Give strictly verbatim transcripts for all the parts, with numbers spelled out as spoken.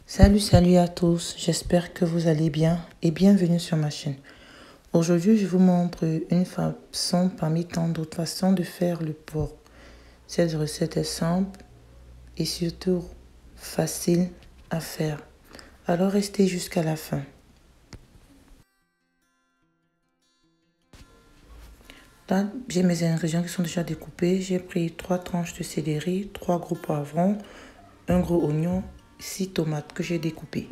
Salut, salut à tous, j'espère que vous allez bien et bienvenue sur ma chaîne. Aujourd'hui, je vous montre une façon parmi tant d'autres façons de faire le porc. Cette recette est simple et surtout facile à faire. Alors restez jusqu'à la fin. Là, j'ai mes ingrédients qui sont déjà découpés. J'ai pris trois tranches de céleri, trois gros poivrons, un gros oignon, six tomates que j'ai découpées.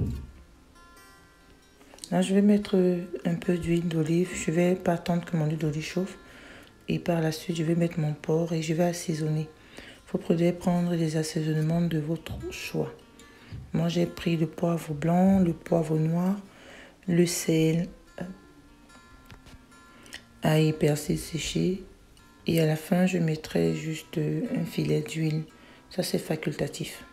Là, je vais mettre un peu d'huile d'olive. Je vais pas attendre que mon huile d'olive chauffe. Et par la suite, je vais mettre mon porc et je vais assaisonner. Vous pouvez prendre des assaisonnements de votre choix. Moi, j'ai pris le poivre blanc, le poivre noir, le sel, ail, persil séché. Et à la fin, je mettrai juste un filet d'huile. Ça, c'est facultatif.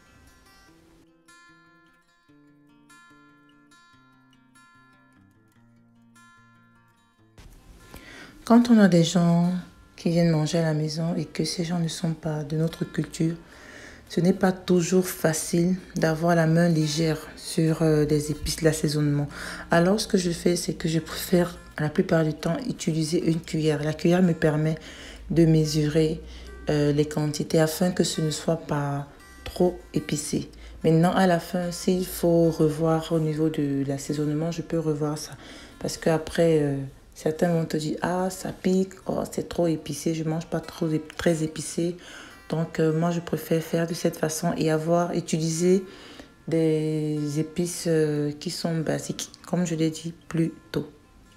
Quand on a des gens qui viennent manger à la maison et que ces gens ne sont pas de notre culture, ce n'est pas toujours facile d'avoir la main légère sur euh, des épices, l'assaisonnement. Alors, ce que je fais, c'est que je préfère la plupart du temps utiliser une cuillère. La cuillère me permet de mesurer euh, les quantités afin que ce ne soit pas trop épicé. Maintenant, à la fin, s'il faut revoir au niveau de l'assaisonnement, je peux revoir ça. Parce qu'après, euh, certains vont te dire, ah, ça pique, oh, c'est trop épicé, je ne mange pas trop très épicé. Donc, euh, moi, je préfère faire de cette façon et avoir utilisé des épices euh, qui sont basiques, comme je l'ai dit plus tôt.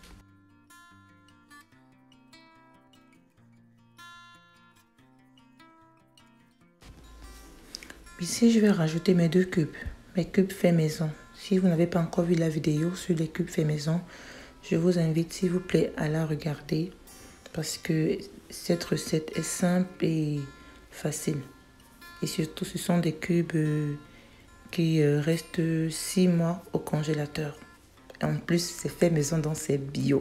Ici, je vais rajouter mes deux cubes, mes cubes faits maison. Si vous n'avez pas encore vu la vidéo sur les cubes faits maison, je vous invite, s'il vous plaît, à la regarder parce que cette recette est simple et facile. Et surtout, ce sont des cubes euh, qui euh, restent six mois au congélateur. En plus, c'est fait maison, donc c'est bio.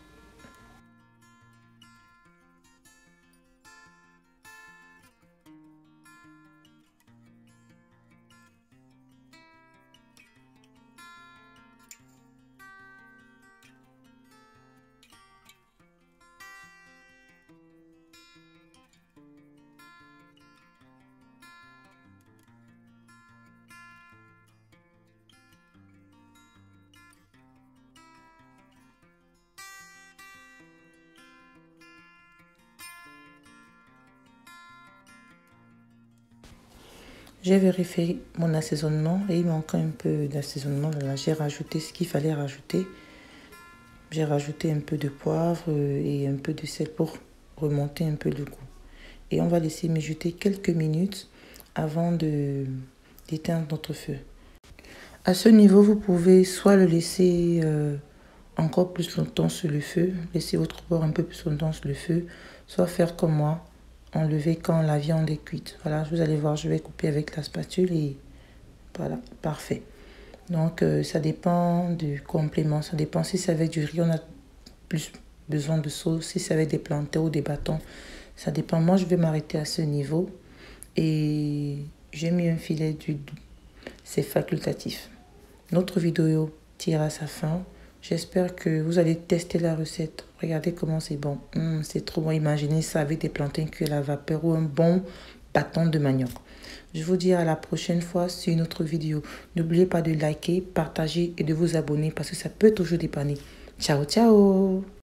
J'ai vérifié mon assaisonnement et il manquait un peu d'assaisonnement. J'ai rajouté ce qu'il fallait rajouter. J'ai rajouté un peu de poivre et un peu de sel pour remonter un peu le goût. Et on va laisser mijoter quelques minutes avant de d'éteindre notre feu. À ce niveau, vous pouvez soit le laisser euh, encore plus longtemps sur le feu, laisser votre porc un peu plus longtemps sur le feu, soit faire comme moi, enlever quand la viande est cuite. Voilà, vous allez voir, je vais couper avec la spatule et voilà, parfait. Donc, euh, ça dépend du complément. Ça dépend si c'est avec du riz, on a plus besoin de sauce. Si c'est avec des plantains ou des bâtons, ça dépend. Moi, je vais m'arrêter à ce niveau et j'ai mis un filet d'huile. C'est facultatif. Notre vidéo tire à sa fin. J'espère que vous allez tester la recette. Regardez comment c'est bon. Mmh, c'est trop bon. Imaginez ça avec des plantains cuits à la vapeur ou un bon bâton de manioc. Je vous dis à la prochaine fois sur une autre vidéo. N'oubliez pas de liker, partager et de vous abonner parce que ça peut toujours dépanner. Ciao, ciao!